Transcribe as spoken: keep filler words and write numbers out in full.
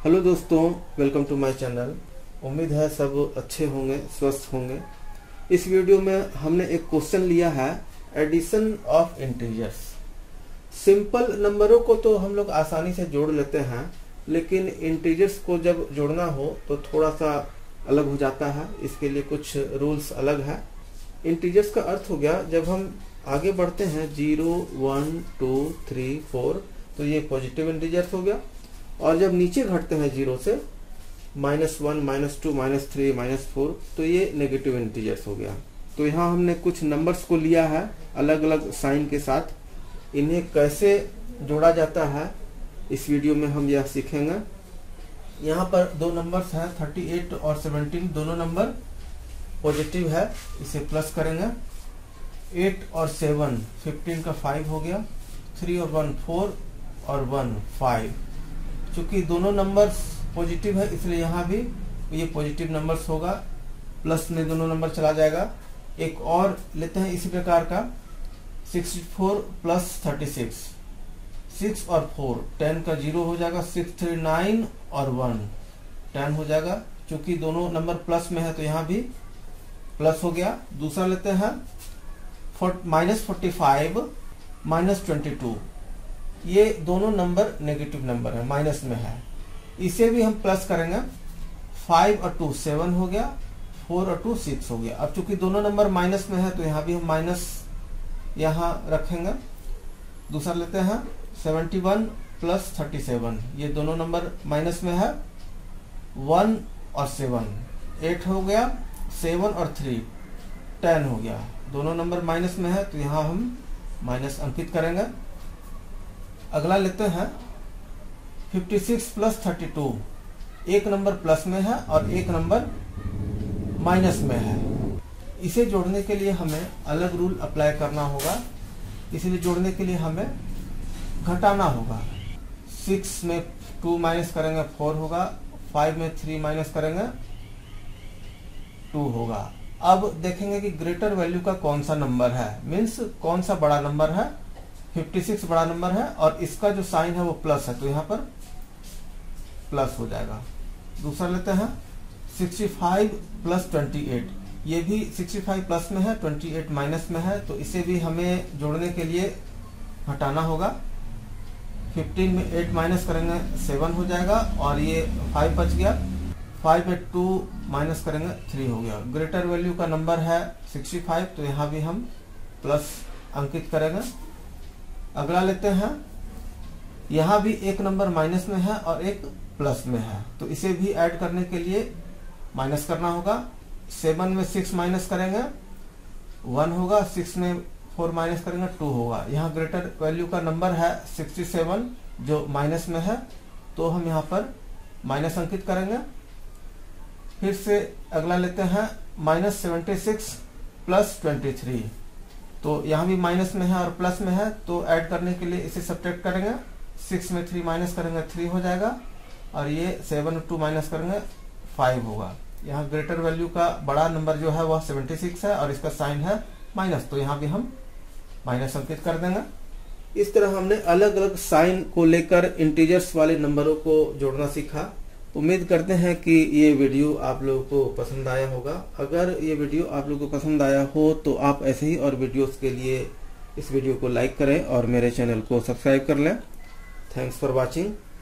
Hello दोस्तों, welcome to my channel. उम्मीद है सब अच्छे होंगे, स्वस्थ होंगे। इस वीडियो में हमने एक क्वेश्चन लिया है, एडिशन ऑफ इंटीजर्स। सिंपल नंबरों को तो हम लोग आसानी से जोड़ लेते हैं, लेकिन इंटीजर्स को जब जोड़ना हो तो थोड़ा सा अलग हो जाता है। इसके लिए कुछ रूल्स अलग है। इंटीजर्स का अर्थ हो गया, जब हम आगे बढ़ते हैं zero one two three four तो ये पॉजिटिव इंटीजर्स हो गया, और जब नीचे घटते हैं जीरो से minus one minus two minus three minus four तो ये नेगेटिव इंटीजर्स हो गया। तो यहाँ हमने कुछ नंबर्स को लिया है अलग अलग साइन के साथ। इन्हें कैसे जोड़ा जाता है इस वीडियो में हम यह सीखेंगे। यहाँ पर दो नंबर्स हैं थर्टी एट और सेवनटीन, दोनों नंबर पॉजिटिव है, इसे प्लस करेंगे। एट और सेवन, फिफ्टीन का फाइव हो गया। थ्री और वन फोर और वन फाइव। चूंकि दोनों नंबर्स पॉजिटिव है इसलिए यहाँ भी ये पॉजिटिव नंबर्स होगा, प्लस में दोनों नंबर चला जाएगा। एक और लेते हैं इसी प्रकार का, sixty four plus thirty six, six और फोर, टेन का जीरो हो जाएगा। सिक्स थ्री नाइन और वन, टेन हो जाएगा। चूंकि दोनों नंबर प्लस में है तो यहाँ भी प्लस हो गया। दूसरा लेते हैं minus forty five minus twenty two, ये दोनों नंबर नेगेटिव नंबर है, माइनस में है, इसे भी हम प्लस करेंगे। फाइव और टू सेवन हो गया, फोर और टू सिक्स हो गया। अब चूंकि दोनों नंबर माइनस में है तो यहाँ भी हम माइनस यहाँ रखेंगे। दूसरा लेते हैं seventy one plus thirty seven, ये दोनों नंबर माइनस में है। वन और सेवन, एट हो गया। सेवन और थ्री, टेन हो गया। दोनों नंबर माइनस में है तो यहाँ हम माइनस अंकित करेंगे। अगला लेते हैं fifty six plus thirty two, एक नंबर प्लस में है और एक नंबर माइनस में है। इसे जोड़ने के लिए हमें अलग रूल अप्लाई करना होगा, इसलिए जोड़ने के लिए हमें घटाना होगा। सिक्स में टू माइनस करेंगे फोर होगा, फाइव में थ्री माइनस करेंगे टू होगा। अब देखेंगे कि ग्रेटर वैल्यू का कौन सा नंबर है, मीन्स कौन सा बड़ा नंबर है। फिफ्टी सिक्स बड़ा नंबर है और इसका जो साइन है वो प्लस है तो यहाँ पर प्लस हो जाएगा। दूसरा लेते हैं sixty five plus twenty eight, ये भी सिक्सटी फाइव प्लस में है, ट्वेंटी एट माइनस में है, तो इसे भी हमें जोड़ने के लिए हटाना होगा। फिफ्टीन में एट माइनस करेंगे सेवन हो जाएगा और ये फाइव बच गया। फाइव में टू माइनस करेंगे थ्री हो गया। ग्रेटर वैल्यू का नंबर है सिक्सटी फाइव तो यहाँ भी हम प्लस अंकित करेंगे। अगला लेते हैं, यहाँ भी एक नंबर माइनस में है और एक प्लस में है तो इसे भी ऐड करने के लिए माइनस करना होगा। सेवन में सिक्स माइनस करेंगे वन होगा, सिक्स में फोर माइनस करेंगे टू होगा। यहाँ ग्रेटर वैल्यू का नंबर है सिक्सटी सेवन जो माइनस में है तो हम यहाँ पर माइनस अंकित करेंगे। फिर से अगला लेते हैं minus seventy six plus twenty three, तो यहाँ भी माइनस में है और प्लस में है तो ऐड करने के लिए इसे सब्ट्रैक्ट करेंगे। सिक्स में थ्री माइनस करेंगे थ्री हो जाएगा और ये सेवन टू माइनस करेंगे फाइव होगा। यहाँ ग्रेटर वैल्यू का बड़ा नंबर जो है वह सेवेंटी सिक्स है और इसका साइन है माइनस तो यहाँ भी हम माइनस अंकित कर देंगे। इस तरह हमने अलग अलग साइन को लेकर इंटीजर्स वाले नंबरों को जोड़ना सीखा। उम्मीद करते हैं कि ये वीडियो आप लोगों को पसंद आया होगा। अगर ये वीडियो आप लोगों को पसंद आया हो तो आप ऐसे ही और वीडियोस के लिए इस वीडियो को लाइक करें और मेरे चैनल को सब्सक्राइब कर लें। Thanks for watching.